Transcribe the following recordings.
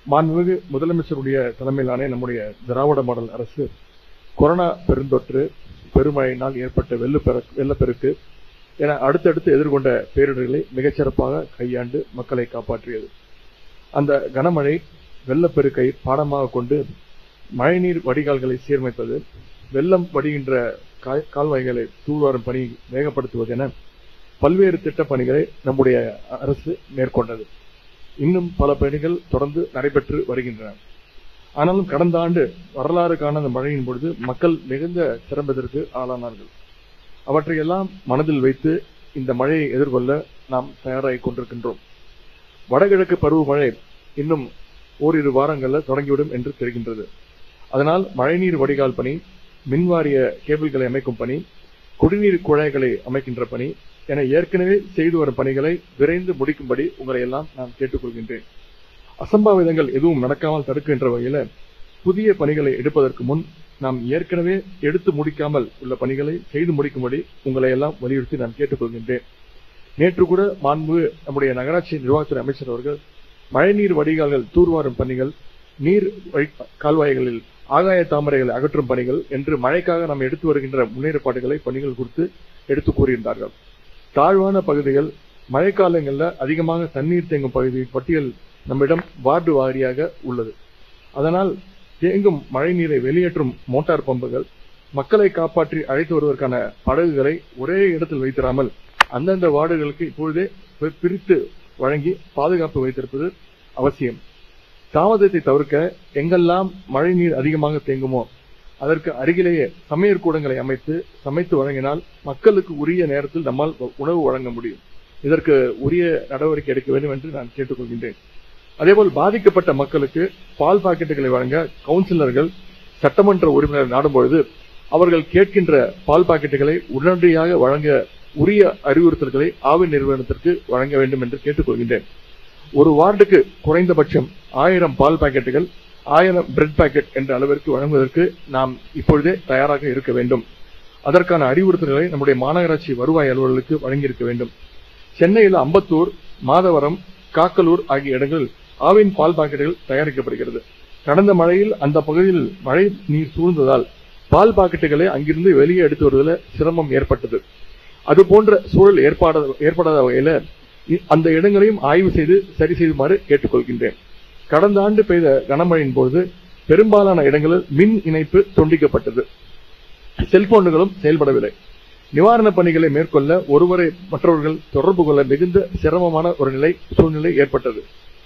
மாண்புமிகு முதலமைச்சருடைய தலைமையிலான நம்முடைய திராவிட மாடல் அரசு கொரோனா பெருந்தொற்று, பெருமழையினால் ஏற்பட்ட வெள்ளப்பெருக்கு என அடுத்தடுத்து எதிர்கொண்ட பேரிடர்களை மிகச்சிறப்பாக கையாண்டு மக்களை காப்பாற்றியது. அந்த கனமழை வெள்ளப்பெருக்கை பாடமாக கொண்டு மழைநீர் வடிகால்களை சீரமைப்பது, வெள்ளம் வடிகின்ற கால்வாய்களை தூர்வாரும் பணி வேகப்படுத்துவது என பல்வேறு திட்டப் பணிகளை நம்முடைய அரசு மேற்கொண்டது. இன்னும் பல பணிகள் தொடர்ந்து நடைபெற்று வருகின்றன. ஆனாலும் கடந்த ஆண்டு வரலாறு காணாத மழையின் பொழுது மக்கள் மிகுந்த சிரமத்திற்கு ஆளானார்கள். அவற்றையெல்லாம் மனதில் வைத்து இந்த மழையை எதிர்கொள்ள நாம் தயாராகிக் கொண்டிருக்கின்றோம். வடகிழக்கு பருவமழை இன்னும் ஓரிரு வாரங்களில் தொடங்கிவிடும் என்று தெரிகின்றது. அதனால் மழைநீர் வடிகால் பணி, மின்வாரிய கேபிள்களை அமைக்கும் பணி, குடிநீர் குழாய்களை அமைக்கின்ற பணி என ஏற்கனவே செய்து வரும் பணிகளை விரைந்து முடிக்கும்படி உங்களை எல்லாம் நான் கேட்டுக்கொள்கின்றேன். அசம்பாவிதங்கள் எதுவும் நடக்காமல் தடுக்கின்ற வகையில் புதிய பணிகளை எடுப்பதற்கு முன் நாம் ஏற்கனவே எடுத்து முடிக்காமல் உள்ள பணிகளை செய்து முடிக்கும்படி உங்களை எல்லாம் வலியுறுத்தி நான் கேட்டுக்கொள்கின்றேன். நேற்று கூட மாண்பு நம்முடைய நகராட்சி நிர்வாகத்துறை அமைச்சர் அவர்கள் மழைநீர் வடிகால்கள் தூர்வாரும் பணிகள், நீர் கால்வாய்களில் ஆகாய தாமரைகளை அகற்றும் பணிகள் என்று மழைக்காக நாம் எடுத்து வருகின்ற முன்னேற்பாடுகளை பணிகள் குறித்து எடுத்து கூறியிருந்தார்கள். தாழ்வான பகுதிகள், மழைக்காலங்களில் அதிகமாக தண்ணீர் தேங்கும் பகுதி பட்டியல் நம்மிடம் வார்டு வாரியாக உள்ளது. அதனால் தேங்கும் மழை நீரை வெளியேற்றும் மோட்டார் பம்புகள், மக்களை காப்பாற்றி அழைத்து வருவதற்கான படகுகளை ஒரே இடத்தில் வைத்திராமல் அந்தந்த வார்டுகளுக்கு இப்பொழுதே பிரித்து வழங்கி பாதுகாப்பு வைத்திருப்பது அவசியம். தாமதத்தை தவிர்க்க எங்கெல்லாம் மழை நீர் அதிகமாக தேங்குமோ அதற்கு அருகிலேயே சமையற் கூடங்களை அமைத்து சமைத்து வழங்கினால் மக்களுக்கு உரிய நேரத்தில் நம்மால் உணவு வழங்க முடியும். இதற்கு உரிய நடவடிக்கை எடுக்க வேண்டும் என்று நான் கேட்டுக்கொள்கின்றேன். அதேபோல் பாதிக்கப்பட்ட மக்களுக்கு பால் பாக்கெட்டுகளை வழங்க கவுன்சிலர்கள், சட்டமன்ற உறுப்பினர்கள் நாடும்பொழுது அவர்கள் கேட்கின்ற பால் பாக்கெட்டுகளை உடனடியாக வழங்க உரிய அறிவுறுத்தல்களை ஆவின் நிறுவனத்திற்கு வழங்க வேண்டும் என்று கேட்டுக்கொள்கின்றேன். ஒரு வார்டுக்கு குறைந்தபட்சம் 1000 பால் பாக்கெட்டுகள், 1000 பிரெட் பாக்கெட் என்ற அளவிற்கு வழங்குவதற்கு நாம் இப்பொழுதே தயாராக இருக்க வேண்டும். அதற்கான அறிவுறுத்தல்களை நம்முடைய மாநகராட்சி வருவாய் அலுவலர்களுக்கு வழங்கியிருக்க வேண்டும். சென்னையில் அம்பத்தூர், மாதவரம், காக்கலூர் ஆகிய இடங்களில் ஆவின் பால் பாக்கெட்டுகள் தயாரிக்கப்படுகிறது. கடந்த மழையில் அந்த பகுதியில் மழை நீர் சூழ்ந்ததால் பால் பாக்கெட்டுகளை அங்கிருந்து வெளியே எடுத்து வருவதில் சிரமம் ஏற்பட்டது. அதுபோன்ற சூழல் ஏற்படாத வகையில் அந்த இடங்களையும் ஆய்வு செய்து சரி செய்யுமாறு கேட்டுக்கொள்கின்றேன். கடந்த ஆண்டு பெய்த கனமழையின் போது பெரும்பாலான இடங்களில் மின் இணைப்பு துண்டிக்கப்பட்டது. செல்போன்களும் செயல்படவில்லை. நிவாரணப் பணிகளை மேற்கொள்ள ஒருவரை மற்றவர்கள் தொடர்பு கொள்ள மிகுந்த சிரமமான ஒரு சூழ்நிலை ஏற்பட்டது.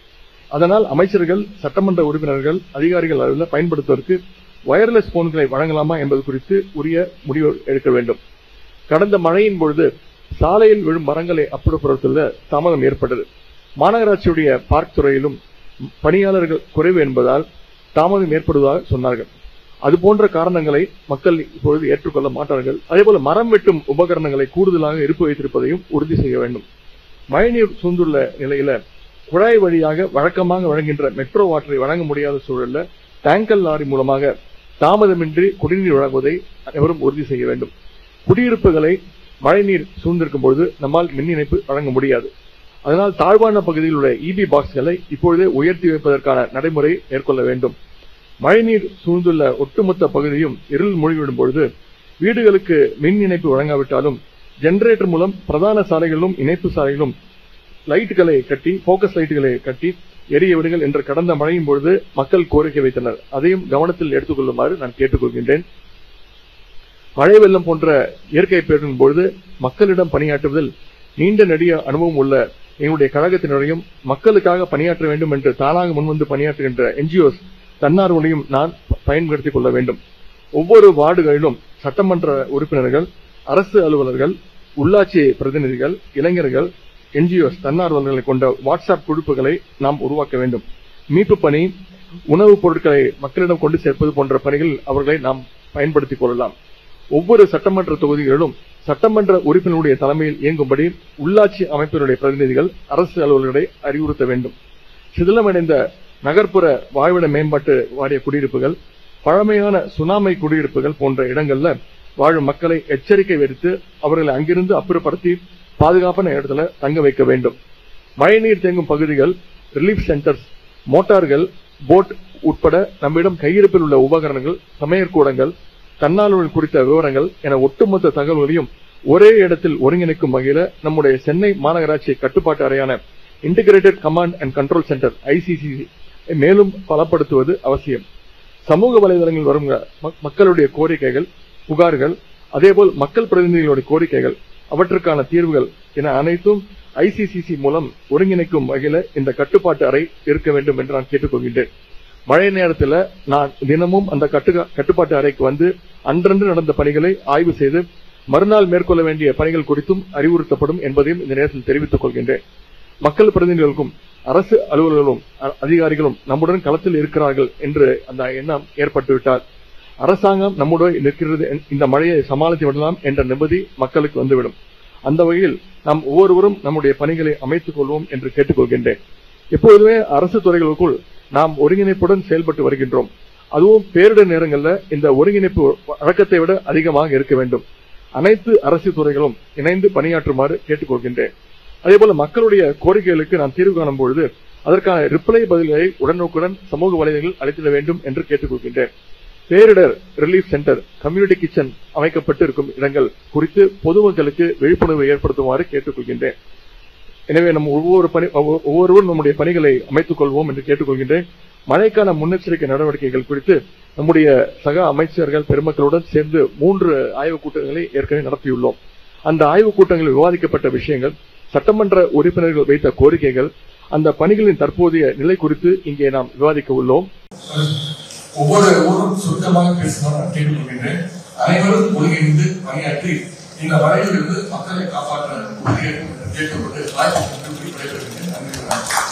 அதனால் அமைச்சர்கள், சட்டமன்ற உறுப்பினர்கள், அதிகாரிகள் அளவில் பயன்படுத்துவதற்கு வயர்லெஸ் போன்களை வழங்கலாமா என்பது குறித்து உரிய முடிவு எடுக்க வேண்டும். கடந்த மழையின் பொழுது சாலையில் விழும் மரங்களை அப்புறப்படுத்துவதில் தாமதம் ஏற்பட்டது. மாநகராட்சியுடைய பார்க் துறையிலும் பணியாளர்கள் குறைவு என்பதால் தாமதம் ஏற்படுவதாக சொன்னார்கள். அதுபோன்ற காரணங்களை மக்கள் இப்பொழுது ஏற்றுக்கொள்ள மாட்டார்கள். அதேபோல மரம் வெட்டும் உபகரணங்களை கூடுதலாக இருப்பு வைத்திருப்பதையும் உறுதி செய்ய வேண்டும். மழைநீர் சூழ்ந்துள்ள நிலையில குழாய் வழியாக வழக்கமாக வழங்குகின்ற மெட்ரோ வாட்டரை வழங்க முடியாத சூழலில் டேங்கர் லாரி மூலமாக தாமதமின்றி குடிநீர் வழங்குவதை அனைவரும் உறுதி செய்ய வேண்டும். குடியிருப்புகளை மழைநீர் சூழ்ந்திருக்கும் பொழுது நம்மால் மின் இணைப்பு வழங்க முடியாது. அதனால் தாழ்வான பகுதியில் உள்ள இபி பாக்ஸ்களை இப்பொழுதே உயர்த்தி வைப்பதற்கான நடைமுறை மேற்கொள்ள வேண்டும். மழைநீர் சூழ்ந்துள்ள ஒட்டுமொத்த பகுதியும் இருள் மூழ்கிவிடும் பொழுது வீடுகளுக்கு மின் இணைப்பு வழங்காவிட்டாலும் ஜெனரேட்டர் மூலம் பிரதான சாலைகளிலும் இணைப்பு சாலைகளிலும் லைட்டுகளை கட்டி, போக்கஸ் லைட்டுகளை கட்டி எரிய விடுங்கள் என்று கடந்த மழையின் பொழுது மக்கள் கோரிக்கை வைத்தனர். அதையும் கவனத்தில் எடுத்துக் கொள்ளுமாறு நான் கேட்டுக்கொள்கின்றேன். மழை வெள்ளம் போன்ற இயற்கை பேரின் பொழுது மக்களிடம் பணியாற்றுவதில் நீண்ட நெடிய அனுபவம் உள்ள எங்களுடைய கழகத்தினரையும் மக்களுக்காக பணியாற்ற வேண்டும் என்று தானாக முன்வந்து பணியாற்றுகின்ற என்ஜிஓஸ் தன்னார்வலையும் நான் பயன்படுத்திக் கொள்ள வேண்டும். ஒவ்வொரு வார்டுகளிலும் சட்டமன்ற உறுப்பினர்கள், அரசு அலுவலர்கள், உள்ளாட்சி பிரதிநிதிகள், இளைஞர்கள், என்ஜிஓஸ் தன்னார்வலர்களை கொண்ட வாட்ஸ்அப் குழுப்புகளை நாம் உருவாக்க வேண்டும். மீட்பு பணி, உணவுப் பொருட்களை மக்களிடம் கொண்டு சேர்ப்பது போன்ற பணிகளில் அவர்களை நாம் பயன்படுத்திக் கொள்ளலாம். ஒவ்வொரு சட்டமன்ற தொகுதிகளிலும் சட்டமன்ற உறுப்பினருடைய தலைமையில் இயங்கும்படி உள்ளாட்சி அமைப்பினுடைய பிரதிநிதிகள் அரசு அலுவலர்களை அறிவுறுத்த வேண்டும். சிதிலமடைந்த நகர்ப்புற வாழ்விட மேம்பாட்டு வாரிய குடியிருப்புகள், பழமையான சுனாமி குடியிருப்புகள் போன்ற இடங்கள்ல வாழும் மக்களை எச்சரிக்கை விடுத்து அவர்களை அங்கிருந்து அப்புறப்படுத்தி பாதுகாப்பான இடத்துல தங்க வைக்க வேண்டும். மழைநீர் தேங்கும் பகுதிகள், ரிலீஃப் சென்டர்ஸ், மோட்டார்கள், போட் உட்பட நம்மிடம் கையிருப்பில் உள்ள உபகரணங்கள், சமையற்கூடங்கள், தன்னார்வலர்கள் குறித்த விவரங்கள் என ஒட்டுமொத்த தகவல்களையும் ஒரே இடத்தில் ஒருங்கிணைக்கும் வகையில் நம்முடைய சென்னை மாநகராட்சி கட்டுப்பாட்டு அறையான integrated command and control centre ICCC மேலும் பலப்படுத்துவது அவசியம். சமூக வலைதளங்களில் வரும் மக்களுடைய கோரிக்கைகள், புகார்கள், அதேபோல் மக்கள் பிரதிநிதிகளுடைய கோரிக்கைகள், அவற்றுக்கான தீர்வுகள் என அனைத்தும் ICCC மூலம் ஒருங்கிணைக்கும் வகையில் இந்த கட்டுப்பாட்டு அறை இருக்க வேண்டும் என்று நான் கேட்டுக்கொள்கின்றேன். மழை நேரத்தில் நான் தினமும் அந்த கட்டுப்பாட்டு அறைக்கு வந்து அன்றன்று நடந்த பணிகளை ஆய்வு செய்து மறுநாள் மேற்கொள்ள வேண்டிய பணிகள் குறித்தும் அறிவுறுத்தப்படும் என்பதையும் இந்த நேரத்தில் தெரிவித்துக் கொள்கின்றேன். மக்கள் பிரதிநிதிகளுக்கும் அரசு அலுவலர்களும் அதிகாரிகளும் நம்முடன் களத்தில் இருக்கிறார்கள் என்று அந்த எண்ணம் ஏற்பட்டுவிட்டால் அரசாங்கம் நம்முடன் நிற்கிறது, இந்த மழையை சமாளித்து விடலாம் என்ற நிம்மதி மக்களுக்கு வந்துவிடும். அந்த வகையில் நாம் ஒவ்வொருவரும் நம்முடைய பணிகளை அமைத்துக் கொள்வோம் என்று கேட்டுக்கொள்கின்றேன். எப்பொழுதுமே அரசு துறைகளுக்குள் நாம் ஒருங்கிணைப்புடன் செயல்பட்டு வருகின்றோம். அதுவும் பேரிடர் நேரங்களில் இந்த ஒருங்கிணைப்பு வழக்கத்தை விட அதிகமாக இருக்க வேண்டும். அனைத்து அரசு துறைகளும் இணைந்து பணியாற்றுமாறு கேட்டுக்கொள்கின்றேன். அதேபோல மக்களுடைய கோரிக்கைகளுக்கு நான் தீர்வு காணும் பொழுது அதற்கான ரிப்ளை பதில்களை உடனுக்குடன் சமூக வலைதளங்களில் அளித்திட வேண்டும் என்று கேட்டுக்கொள்கின்றேன். பேரிடர் ரிலீஃப் சென்டர், கம்யூனிட்டி கிச்சன் அமைக்கப்பட்டு இருக்கும் இடங்கள் குறித்து பொதுமக்களுக்கு விழிப்புணர்வு ஏற்படுத்துமாறு கேட்டுக்கொள்கின்றேன். எனவே நம் ஒவ்வொருவரும் நம்முடைய பணிகளை அமைத்துக் கொள்வோம் என்று கேட்டுக்கொள்கின்றேன். மழைக்கான முன்னெச்சரிக்கை நடவடிக்கைகள் குறித்து நம்முடைய சக அமைச்சர்கள் பெருமக்களுடன் சேர்ந்து 3 ஆய்வுக் கூட்டங்களை ஏற்கனவே நடத்தியுள்ளோம். அந்த ஆய்வுக் கூட்டங்களில் விவாதிக்கப்பட்ட விஷயங்கள், சட்டமன்ற உறுப்பினர்கள் வைத்த கோரிக்கைகள், அந்த பணிகளின் தற்போதைய நிலை குறித்து இங்கே நாம் விவாதிக்க உள்ளோம். ஒவ்வொரு ஊரும் சுருக்கமாக பேசணும் கேட்டுக்கொள்கின்றேன். அனைவரும் ஒருங்கிணைந்து பணியாற்றி இந்த மழையிலிருந்து மக்களை காப்பாற்ற கேட்டுக்கொண்டு வாய்ப்பு விடைபெறுகின்றேன். நன்றி.